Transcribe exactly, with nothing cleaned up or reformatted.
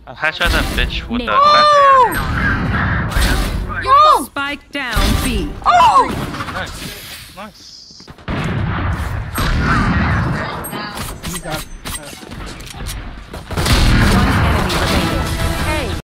I'll headshot that bitch with the Oh! classic. Oh! Spike down B. Oh! Nice. Nice.